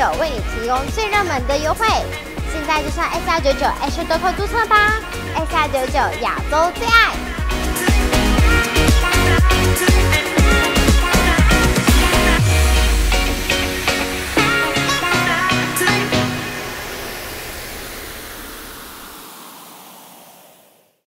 为你提供最热门的优惠。现在就上 SCR99 SCR99 注册吧 ，SCR99 亚洲最爱。